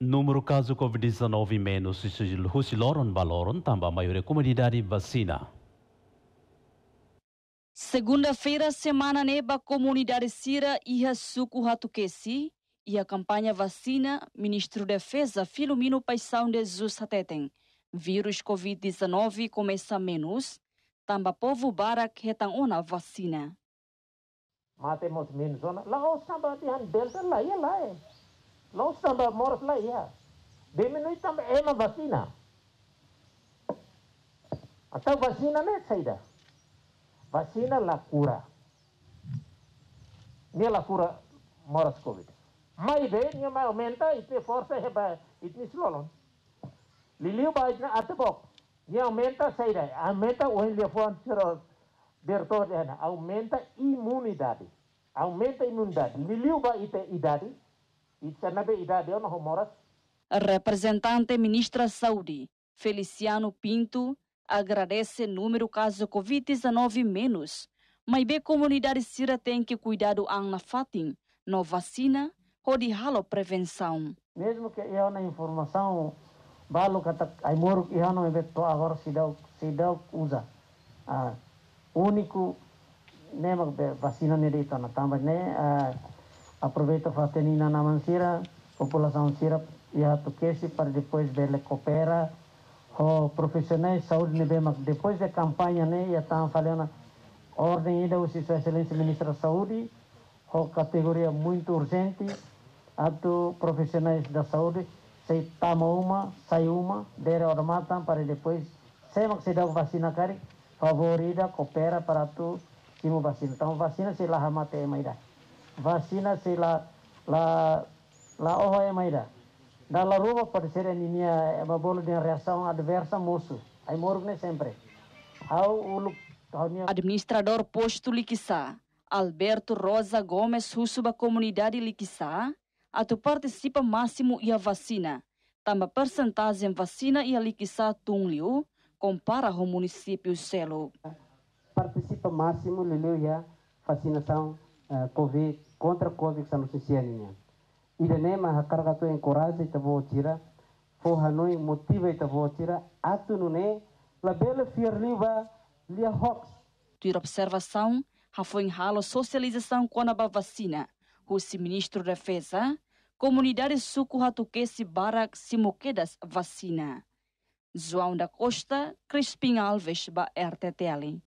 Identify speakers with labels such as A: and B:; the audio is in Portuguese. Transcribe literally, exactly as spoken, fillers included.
A: Número caso covid dezenove menos husiloron baloron tambah maioria comunidade vacina.
B: Segunda-feira, semana neba comunidade Sira ia suku hatukesi, ia campanha vacina, Ministro da Defesa Filomeno Paisão de Jesus Hateten. Vírus covid dezenove começa menos, tambah povo barak hetang ona vacina.
C: Matemos menos ona, lá os tambah dihan delta lá ia lá é. Lá os tambah moros lá ia. Diminui tambah é uma vacina. Atau vacina né saída. Vacina la cura. Nia la cura moras covid. Mai be nia mai aumenta itne força heba itne slolon. Liliu ba itne atebok. Nia aumenta saída. Aumenta o telefone siro bertor dena. Aumenta imunidade. Aumenta imunidade. Liliu ba ite idade. Itanabe idade ono moras.
B: Representante Ministra Saúde, Feliciano Pinto, agradece número caso covid dezenove menos, mas bem comunidade Sira tem que cuidar do ang na fatin, no vacina, ou de halo prevenção.
C: Mesmo que eu na informação, balo kata ai moro que eu não me to agora se dá se dá usa. Ah, único nema vacina nele tá na também né, aproveita fatenina na mansira, população Sira ia toquece para depois dele coopera. O profissionais de saúde depois da campanha né já estão falando ordem ainda o Sua Excelência Ministra da Saúde, a categoria muito urgente, ato profissionais da saúde se toma uma, sai uma, dere hora matam para depois sempre que se dá vacina cari favorita coopera para tu simo vacina. Então vacina se lá hamate é maida, vacina se lá lá lá oh é maida. Dalam rumah pada ser ini é uma bola de reação adversa moço. Aí morgo né sempre. Ao uluk
B: Administrador posto Liquiçá, Alberto Rosa Gomes Husuba comunidade Liquiçá, atu participa máximo e a vacina. Tambah percentagem vacina e a Liquiçá tungliu compara o município Selo.
C: Participa máximo liliu ya vacinação uh, COVID contra COVID sa nusianinha. Ida nema hakar tu encourage tabo tira, fo hanoi motive tabo tira, atu nune la bela fierliva lia hox.
B: Tua observação, ha foi em halo socialização com a vacina, o Ministro da Defesa, comunidade suku hatuquesi barak simoquedas vacina. João da Costa, Crispim Alves, ba R T T L.